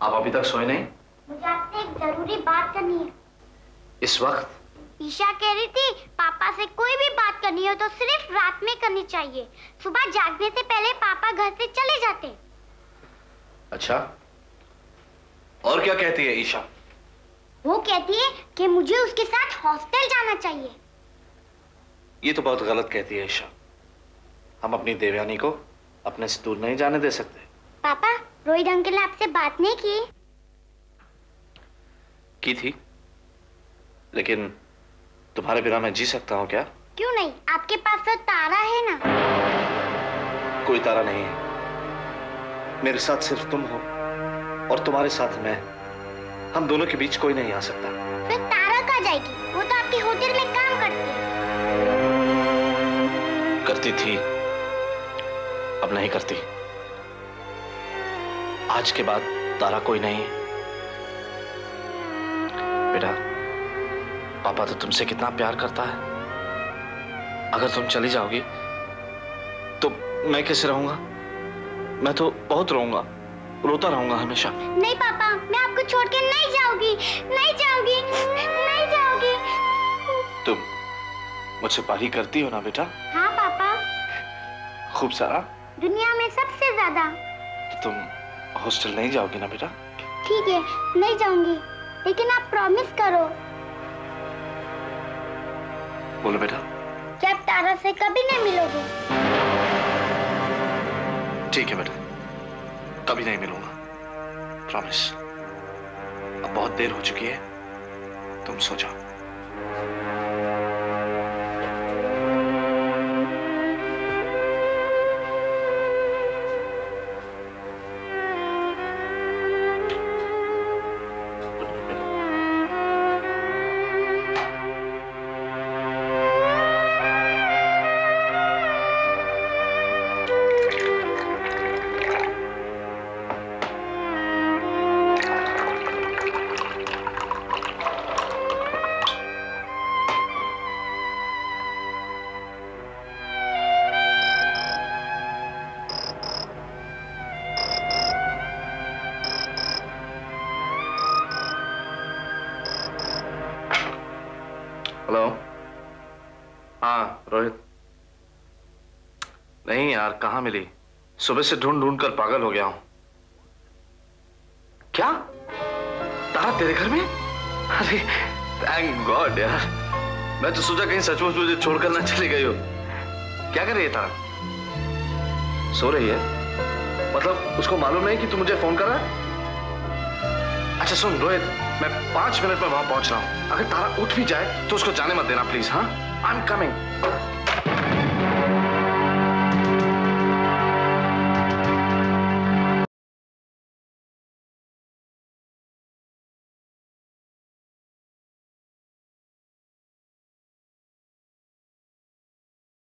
आप अभी तक सोए नहीं? मुझे आपसे एक जरूरी बात करनी है। इस वक्त? ईशा कह रही थी पापा से कोई भी बात करनी हो तो सिर्फ रात में करनी चाहिए। सुबह जागने से पहले पापा घर से चले जाते। अच्छा, और क्या कहती है ईशा? वो कहती है कि मुझे उसके साथ हॉस्टल जाना चाहिए। ये तो बहुत गलत कहती है ईशा। हम अपनी देवयानी को अपने से दूर नहीं जाने दे सकते। पापा, रोहित अंकल ने आपसे बात नहीं की थी, लेकिन तुम्हारे बिना मैं जी सकता हूँ क्या? क्यों नहीं, आपके पास तो तारा है ना। कोई तारा नहीं है, मेरे साथ सिर्फ तुम हो और तुम्हारे साथ मैं। हम दोनों के बीच कोई नहीं आ सकता। फिर तारा कहाँ जाएगी? वो तो आपके होटल में काम करती थी, अब नहीं करती। आज के बाद तारा कोई नहीं है। बेटा, पापा तो तुमसे कितना प्यार करता है। अगर तुम चली जाओगी तो मैं कैसे रहूंगा? मैं तो बहुत रोऊंगा, रोता रहूंगा हमेशा। नहीं पापा, मैं आपको छोड़ के नहीं जाऊंगी, नहीं जाऊंगी, नहीं जाऊंगी। तुम मुझसे प्यार करती हो ना बेटा? हाँ पापा। खूब सारा? दुनिया में सबसे ज्यादा। तो तुम हॉस्टल नहीं जाओगी ना बेटा? ठीक है, नहीं जाऊंगी, लेकिन आप प्रॉमिस करो। बोलो बेटा। कि आप तारा से कभी नहीं मिलोगे। ठीक है बेटा, कभी नहीं मिलूंगा, प्रॉमिस। अब बहुत देर हो चुकी है, तुम सो जाओ। हेलो। हाँ रोहित। नहीं यार, कहाँ मिली? सुबह से ढूंढ ढूंढ कर पागल हो गया हूं। क्या? तारा तेरे घर में? अरे थैंक गॉड यार, मैं तो सोचा कहीं सचमुच मुझे छोड़कर ना चली गई हो। क्या कर रही है तारा? सो रही है? मतलब उसको मालूम नहीं कि तू मुझे फोन कर रहा है? अच्छा सुन रोहित, मैं 5 मिनट में वहां पहुंच रहा हूं। अगर तारा उठ भी जाए तो उसको जाने मत देना प्लीज। हाँ, आई एम कमिंग।